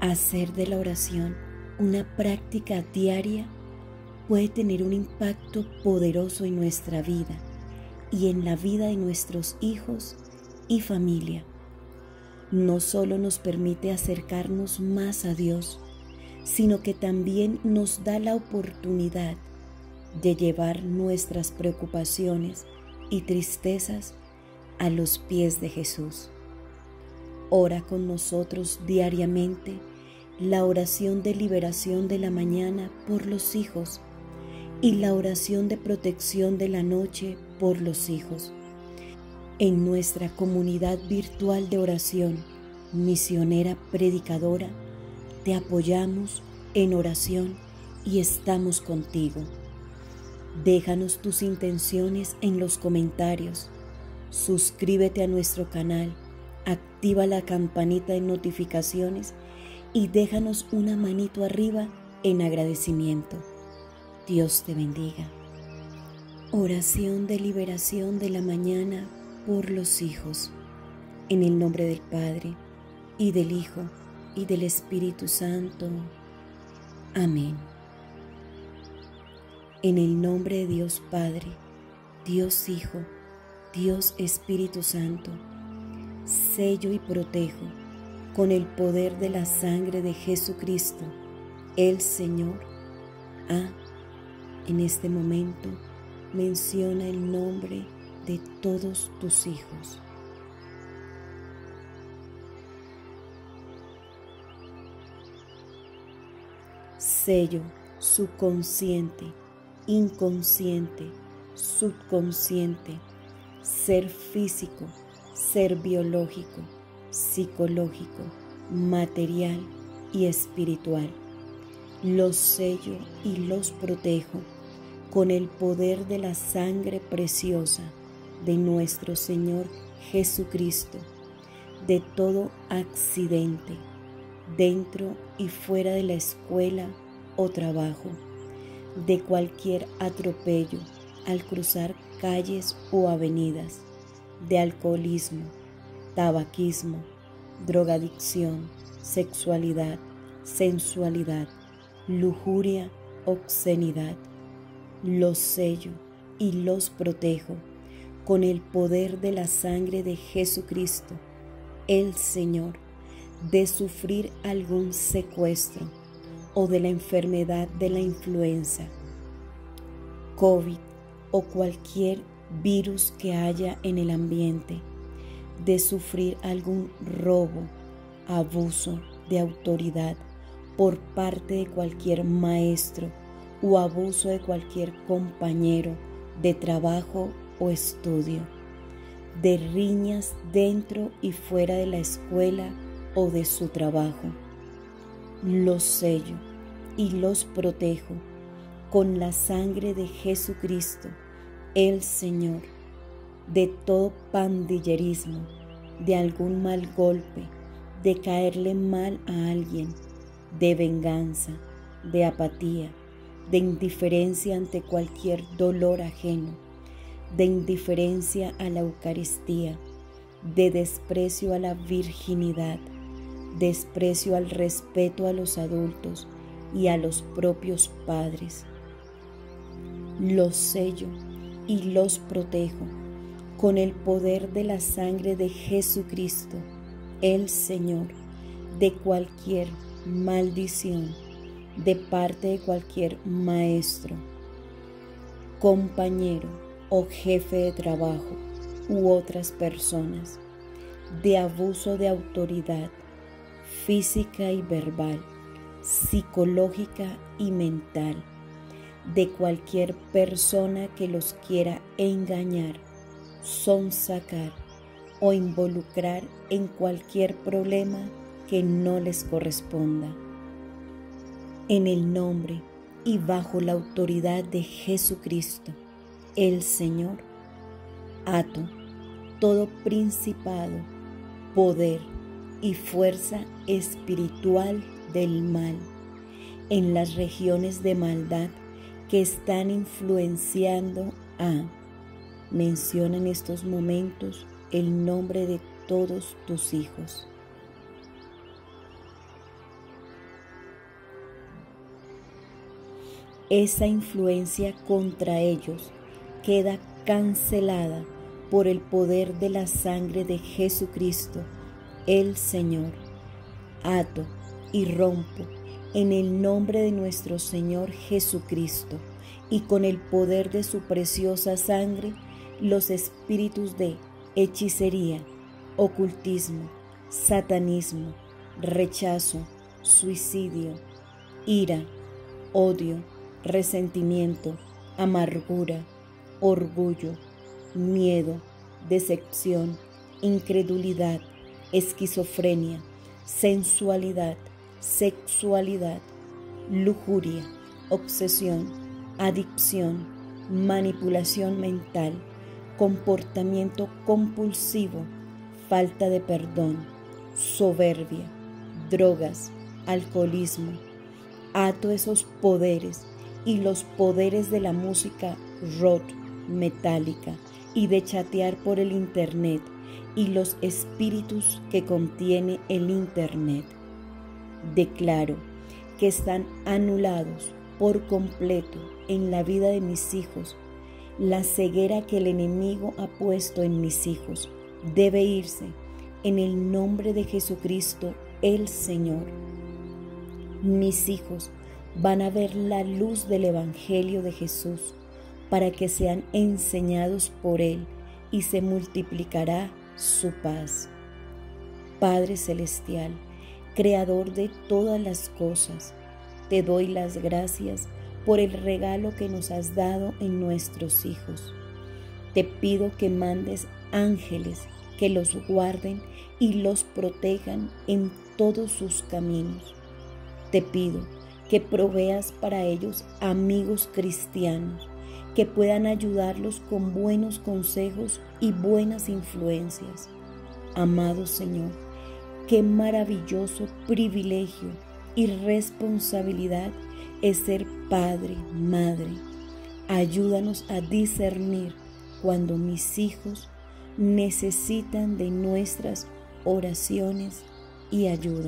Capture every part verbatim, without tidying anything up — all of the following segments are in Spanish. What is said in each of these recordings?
Hacer de la oración una práctica diaria puede tener un impacto poderoso en nuestra vida y en la vida de nuestros hijos y familia. No solo nos permite acercarnos más a Dios, sino que también nos da la oportunidad de llevar nuestras preocupaciones y tristezas a los pies de Jesús. Ora con nosotros diariamente la oración de liberación de la mañana por los hijos y la oración de protección de la noche por los hijos. En nuestra comunidad virtual de oración, Misionera Predicadora, te apoyamos en oración y estamos contigo. Déjanos tus intenciones en los comentarios. Suscríbete a nuestro canal, activa la campanita de notificaciones y déjanos una manito arriba en agradecimiento. Dios te bendiga. Oración de liberación de la mañana por los hijos. En el nombre del Padre, y del Hijo, y del Espíritu Santo. Amén. En el nombre de Dios Padre, Dios Hijo, Dios Espíritu Santo, sello y protejo con el poder de la sangre de Jesucristo, el Señor. Ah, en este momento menciona el nombre de todos tus hijos. Sello subconsciente, inconsciente, subconsciente, ser físico, ser biológico, psicológico, material y espiritual. Los sello y los protejo con el poder de la sangre preciosa de nuestro Señor Jesucristo, de todo accidente, dentro y fuera de la escuela o trabajo, de cualquier atropello al cruzar calles o avenidas, de alcoholismo, tabaquismo, drogadicción, sexualidad, sensualidad, lujuria, obscenidad. Los sello y los protejo con el poder de la sangre de Jesucristo, el Señor, de sufrir algún secuestro o de la enfermedad de la influenza, COVID o cualquier virus que haya en el ambiente, de sufrir algún robo, abuso de autoridad por parte de cualquier maestro o abuso de cualquier compañero de trabajo o estudio, de riñas dentro y fuera de la escuela o de su trabajo. Los sello y los protejo con la sangre de Jesucristo, el Señor, de todo pandillerismo, de algún mal golpe, de caerle mal a alguien, de venganza, de apatía, de indiferencia ante cualquier dolor ajeno, de indiferencia a la Eucaristía, de desprecio a la virginidad, desprecio al respeto a los adultos y a los propios padres. Los sello y los protejo con el poder de la sangre de Jesucristo, el Señor, de cualquier maldición, de parte de cualquier maestro, compañero o jefe de trabajo u otras personas, de abuso de autoridad física y verbal, psicológica y mental, de cualquier persona que los quiera engañar, sonsacar o involucrar en cualquier problema que no les corresponda. En el nombre y bajo la autoridad de Jesucristo, el Señor, ato todo principado, poder y fuerza espiritual del mal en las regiones de maldad que están influenciando a. Menciona en estos momentos el nombre de todos tus hijos. esa influencia contra ellos queda cancelada por el poder de la sangre de Jesucristo, el Señor. Ato y rompo en el nombre de nuestro Señor Jesucristo y con el poder de su preciosa sangre los espíritus de hechicería, ocultismo, satanismo, rechazo, suicidio, ira, odio, resentimiento, amargura, orgullo, miedo, decepción, incredulidad, esquizofrenia, sensualidad, sexualidad, lujuria, obsesión, adicción, manipulación mental, comportamiento compulsivo, falta de perdón, soberbia, drogas, alcoholismo. Ato esos poderes y los poderes de la música rock, metálica y de chatear por el internet y los espíritus que contiene el internet. Declaro que están anulados por completo en la vida de mis hijos. La ceguera que el enemigo ha puesto en mis hijos debe irse en el nombre de Jesucristo el Señor. Mis hijos van a ver la luz del Evangelio de Jesús para que sean enseñados por Él y se multiplicará su paz. Padre Celestial, Creador de todas las cosas, te doy las gracias por el regalo que nos has dado en nuestros hijos. Te pido que mandes ángeles que los guarden y los protejan en todos sus caminos. Te pido que proveas para ellos amigos cristianos que puedan ayudarlos con buenos consejos y buenas influencias. Amado Señor, qué maravilloso privilegio y responsabilidad es ser padre, madre. Ayúdanos a discernir cuando mis hijos necesitan de nuestras oraciones y ayuda.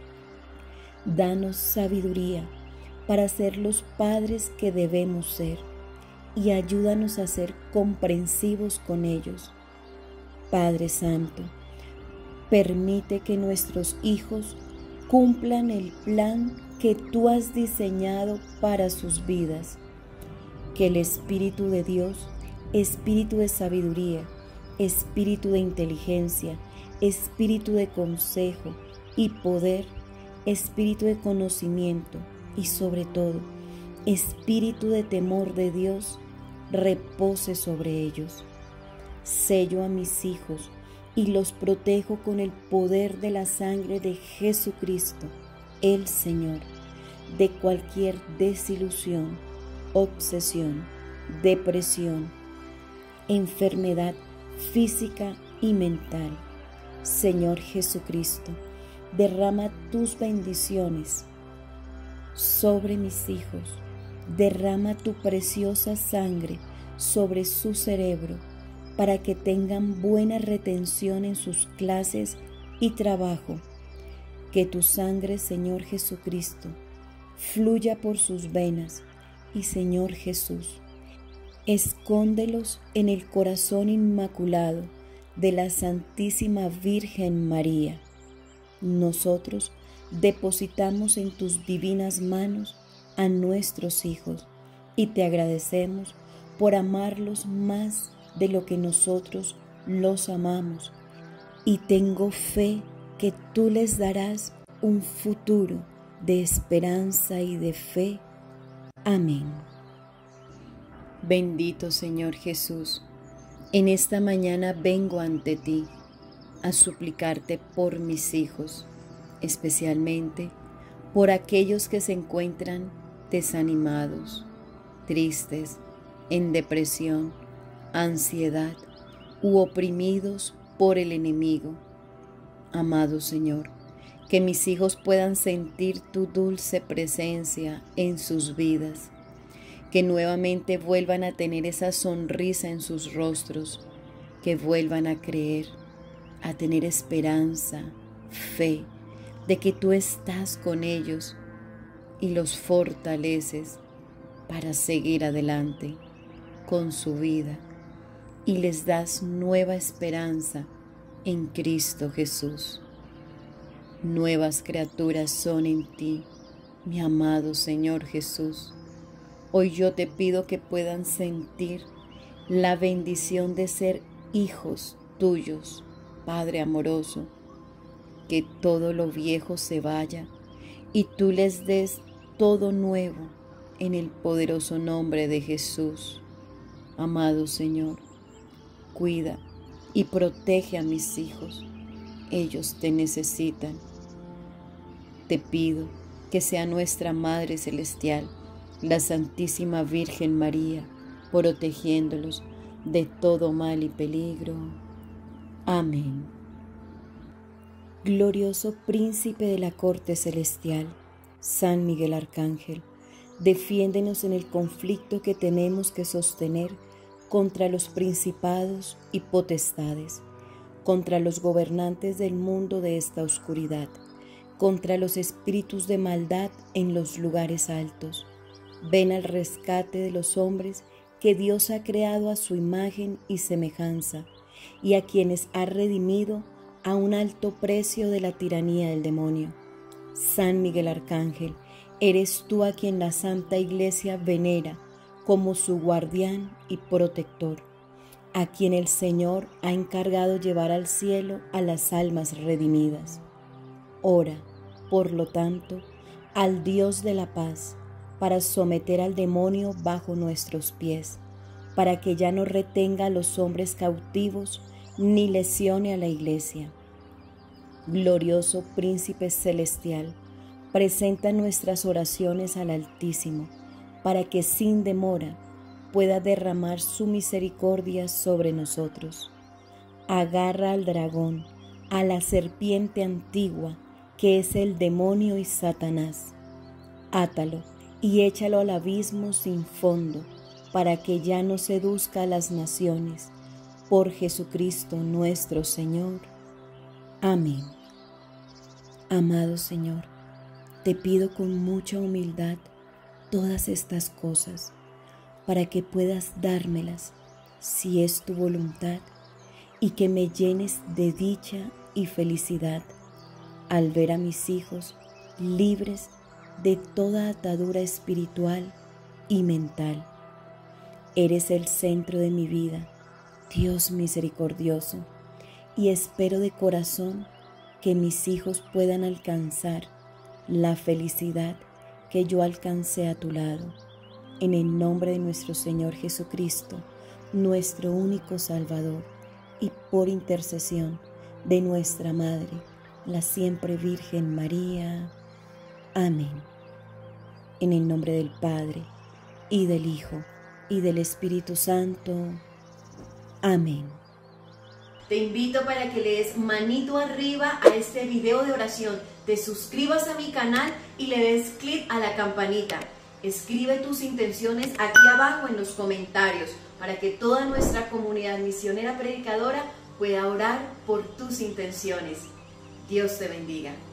Danos sabiduría para ser los padres que debemos ser y ayúdanos a ser comprensivos con ellos. Padre Santo, permite que nuestros hijos cumplan el plan que tú has diseñado para sus vidas. Que el Espíritu de Dios, Espíritu de sabiduría, Espíritu de inteligencia, Espíritu de consejo y poder, Espíritu de conocimiento y sobre todo, Espíritu de temor de Dios, repose sobre ellos. Sello a mis hijos y los protejo con el poder de la sangre de Jesucristo, el Señor, de cualquier desilusión, obsesión, depresión, enfermedad física y mental. Señor Jesucristo, derrama tus bendiciones sobre mis hijos. Derrama tu preciosa sangre sobre su cerebro para que tengan buena retención en sus clases y trabajo. Que tu sangre, Señor Jesucristo, fluya por sus venas y, Señor Jesús, escóndelos en el corazón inmaculado de la Santísima Virgen María. Nosotros depositamos en tus divinas manos a nuestros hijos y te agradecemos por amarlos más de lo que nosotros los amamos, y tengo fe que tú les darás un futuro de esperanza y de fe. Amén. Bendito Señor Jesús, en esta mañana vengo ante ti a suplicarte por mis hijos, especialmente por aquellos que se encuentran desanimados, tristes, en depresión, ansiedad u oprimidos por el enemigo. Amado Señor, que mis hijos puedan sentir tu dulce presencia en sus vidas, que nuevamente vuelvan a tener esa sonrisa en sus rostros, que vuelvan a creer, a tener esperanza, fe, de que tú estás con ellos y los fortaleces para seguir adelante con su vida y les das nueva esperanza en Cristo Jesús. Nuevas criaturas son en ti, mi amado Señor Jesús. Hoy yo te pido que puedan sentir la bendición de ser hijos tuyos, Padre amoroso, que todo lo viejo se vaya y tú les des todo nuevo en el poderoso nombre de Jesús. Amado Señor, cuida y protege a mis hijos, ellos te necesitan. Te pido que sea nuestra Madre Celestial, la Santísima Virgen María, protegiéndolos de todo mal y peligro. Amén. Glorioso Príncipe de la Corte Celestial, San Miguel Arcángel, defiéndenos en el conflicto que tenemos que sostener contra los principados y potestades, contra los gobernantes del mundo de esta oscuridad, contra los espíritus de maldad en los lugares altos. Ven al rescate de los hombres que Dios ha creado a su imagen y semejanza, y a quienes ha redimido a un alto precio de la tiranía del demonio. San Miguel Arcángel, eres tú a quien la Santa Iglesia venera como su guardián y protector, a quien el Señor ha encargado llevar al cielo a las almas redimidas. Ora, por lo tanto, al Dios de la paz, para someter al demonio bajo nuestros pies, para que ya no retenga a los hombres cautivos ni lesione a la Iglesia. Glorioso Príncipe Celestial, presenta nuestras oraciones al Altísimo, para que sin demora pueda derramar su misericordia sobre nosotros. Agarra al dragón, a la serpiente antigua, que es el demonio y Satanás. Átalo y échalo al abismo sin fondo, para que ya no seduzca a las naciones. Por Jesucristo nuestro Señor. Amén. Amado Señor, te pido con mucha humildad todas estas cosas, para que puedas dármelas, si es tu voluntad, y que me llenes de dicha y felicidad al ver a mis hijos libres de toda atadura espiritual y mental. Eres el centro de mi vida, Dios misericordioso, y espero de corazón que mis hijos puedan alcanzar la felicidad que yo alcancé a tu lado. En el nombre de nuestro Señor Jesucristo, nuestro único Salvador, y por intercesión de nuestra Madre, la siempre Virgen María. Amén. En el nombre del Padre, y del Hijo, y del Espíritu Santo. Amén. Te invito para que le des manito arriba a este video de oración, te suscribas a mi canal y le des clic a la campanita. Escribe tus intenciones aquí abajo en los comentarios para que toda nuestra comunidad misionera predicadora pueda orar por tus intenciones. Dios te bendiga.